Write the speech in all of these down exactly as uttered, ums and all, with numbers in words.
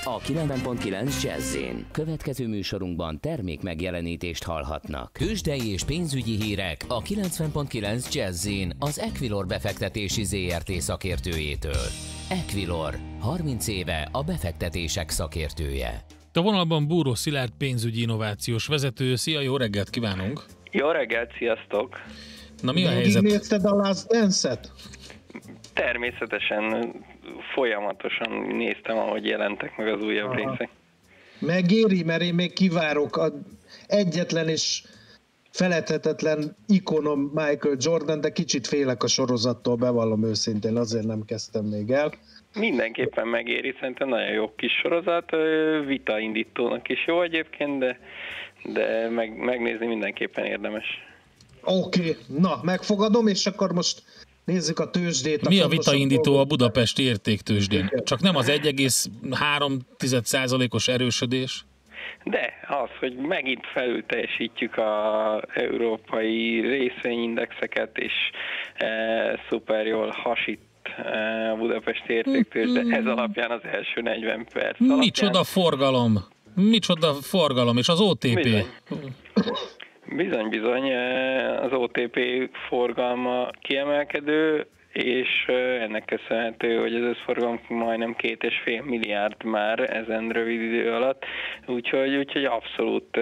a kilencven pont kilenc Jazz-én. Következő műsorunkban termék megjelenítést hallhatnak. Tőzsdei és pénzügyi hírek a kilencven pont kilenc Jazz-én az Equilor befektetési zé er té szakértőjétől. Equilor, harminc éve a befektetések szakértője. A vonalban Búró Szilárd pénzügyi innovációs vezető. Szia, jó reggelt kívánunk! Jó reggelt, sziasztok! Na mi a helyzet? Megnézted a Last Dance-et? Természetesen folyamatosan néztem, ahogy jelentek meg az újabb Aha. részek. Megéri, mert én még kivárok a egyetlen és feledhetetlen ikonom Michael Jordan, de kicsit félek a sorozattól, bevallom őszintén, azért nem kezdtem még el. Mindenképpen megéri, szerintem nagyon jó kis sorozat, vitaindítónak is jó egyébként, de, de meg, megnézni mindenképpen érdemes. Oké, okay. Na, megfogadom, és akkor most nézzük a tőzsdét. Mi a vitaindító a budapesti értéktőzsdén? Csak nem az egy egész három százalékos erősödés? De az, hogy megint felül teljesítjük az európai részvényindexeket, és e, szuper jól hasít a budapesti értéktőzsde, ez alapján az első negyven perc alapján. Micsoda forgalom! Micsoda forgalom, és az o té pé? Bizony. Bizony, bizony, az o té pé forgalma kiemelkedő, és ennek köszönhető, hogy az összforgalom majdnem két és fél milliárd már ezen rövid idő alatt, úgyhogy, úgyhogy abszolút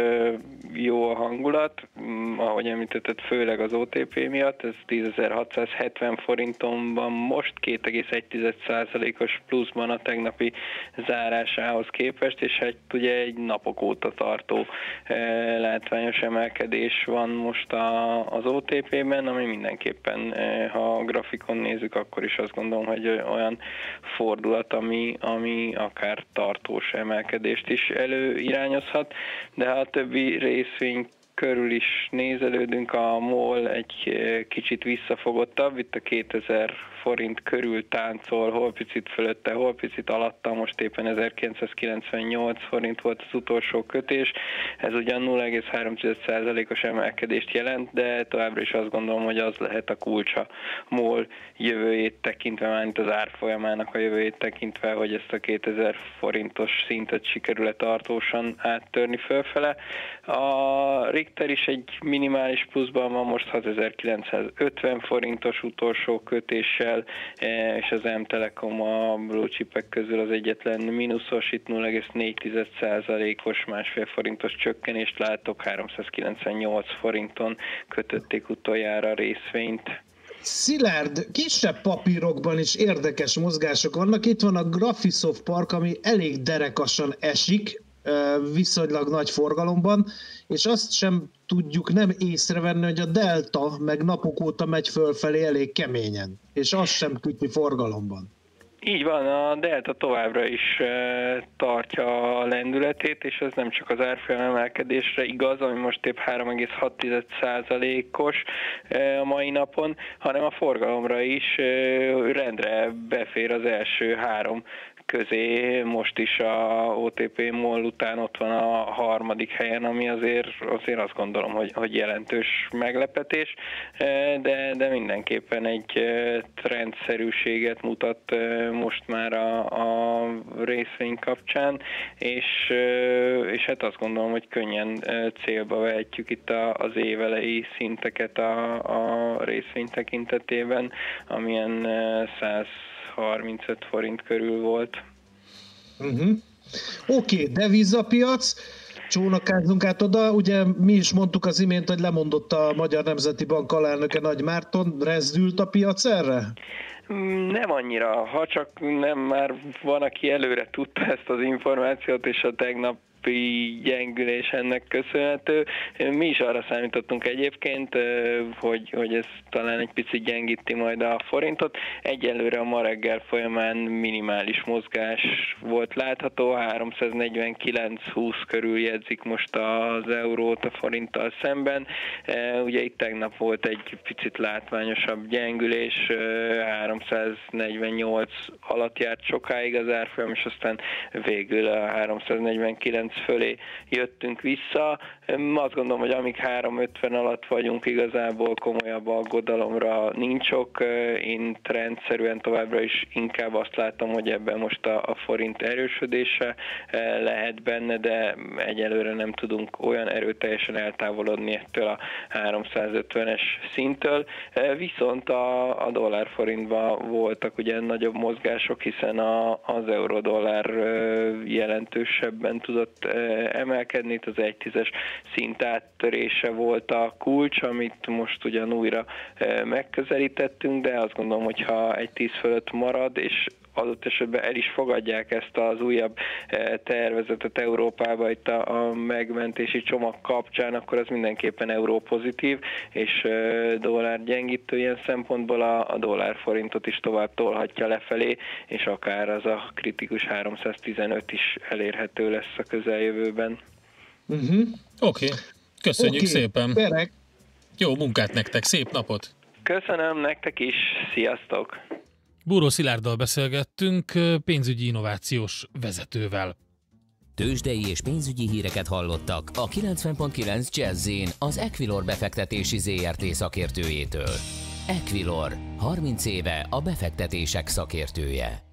jó a hangulat, ahogy említetted, főleg az o té pé miatt, ez tízezer-hatszázhetven forinton van most, két egész egy százalékos pluszban a tegnapi zárásához képest, és hát ugye egy napok óta tartó látványos emelkedés van most a, az o té pében, ami mindenképpen, ha a grafikon nézzük, akkor is azt gondolom, hogy olyan fordulat, ami, ami akár tartós emelkedést is előirányozhat, de ha a többi részvény körül is nézelődünk, a MOL egy kicsit visszafogottabb, itt a kétezer forint körül táncol, hol picit fölötte, hol picit alatta, most éppen ezerkilencszázkilencvennyolc forint volt az utolsó kötés, ez ugyan nulla egész három százalékos emelkedést jelent, de továbbra is azt gondolom, hogy az lehet a kulcsa MOL jövőjét tekintve, mármint az árfolyamának a jövőjét tekintve, hogy ezt a kétezer forintos szintet sikerül-e tartósan áttörni fölfele. A Richter is egy minimális pluszban van, most hatezer-kilencszázötven forintos utolsó kötéssel, és az M-Telekom a blue chipek közül az egyetlen mínuszos, itt nulla egész négy százalékos másfél forintos csökkenést látok, háromszázkilencvennyolc forinton kötötték utoljára a részvényt. Szilárd, kisebb papírokban is érdekes mozgások vannak. Itt van a Graphisoft Park, ami elég derekasan esik, viszonylag nagy forgalomban, és azt sem tudjuk nem észrevenni, hogy a Delta meg napok óta megy fölfelé elég keményen, és azt sem küti forgalomban. Így van, a Delta továbbra is tartja a lendületét, és ez nem csak az árfolyam emelkedésre igaz, ami most épp három egész hat százalékos a mai napon, hanem a forgalomra is rendre befér az első három közé, most is a o té pé MOL után ott van a harmadik helyen, ami azért, azért azt gondolom, hogy, hogy jelentős meglepetés, de, de mindenképpen egy trendszerűséget mutat most már a, a részvény kapcsán, és, és hát azt gondolom, hogy könnyen célba vehetjük itt az évelei szinteket a, a részvény tekintetében, amilyen száz harmincöt forint körül volt. Uh-huh. Oké, okay, devizapiac, csónakázunk át oda, ugye mi is mondtuk az imént, hogy lemondott a Magyar Nemzeti Bank alelnöke Nagy Márton, rezdült a piac erre? Nem annyira, ha csak nem már van, aki előre tudta ezt az információt, és a tegnap gyengülés ennek köszönhető. Mi is arra számítottunk egyébként, hogy, hogy ez talán egy picit gyengíti majd a forintot. Egyelőre a ma reggel folyamán minimális mozgás volt látható, háromszáznegyvenkilenc húsz körül jegyzik most az eurót a forinttal szemben. Ugye itt tegnap volt egy picit látványosabb gyengülés, háromszáznegyvennyolc alatt járt sokáig az árfolyam, és aztán végül a háromszáznegyvenkilenc kilenc fölé jöttünk vissza. Azt gondolom, hogy amíg három ötven alatt vagyunk, igazából komolyabb aggodalomra nincs ok. Én rendszerűen továbbra is inkább azt látom, hogy ebben most a, a forint erősödése lehet benne, de egyelőre nem tudunk olyan erőteljesen eltávolodni ettől a háromszázötvenes szinttől. Viszont a, a dollár-forintban voltak ugye nagyobb mozgások, hiszen a, az euró-dollár jelentősebben tudott emelkedni, itt az egy tízes szint áttörése volt a kulcs, amit most ugyan újra megközelítettünk, de azt gondolom, hogy ha egy tíz fölött marad, és adott esetben el is fogadják ezt az újabb tervezetet Európába itt a, a megmentési csomag kapcsán, akkor az mindenképpen európozitív, és dollár gyengítő ilyen szempontból a, a dollár-forintot is tovább tolhatja lefelé, és akár az a kritikus háromszáztizenöt is elérhető lesz a közeljövőben. Uh-huh. Oké, okay. Köszönjük okay. szépen. Berek. Jó munkát nektek, szép napot! Köszönöm nektek is, sziasztok! Búró Szilárddal beszélgettünk, pénzügyi innovációs vezetővel. Tőzsdei és pénzügyi híreket hallottak a kilencven pont kilenc Jazz-in az Equilor befektetési zé er té szakértőjétől. Equilor, harminc éve a befektetések szakértője.